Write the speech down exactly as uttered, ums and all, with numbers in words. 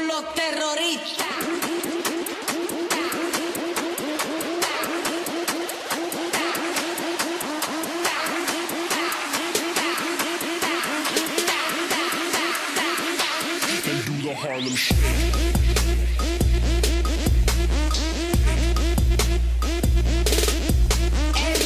con los terroristas. And do the Harlem Shake. El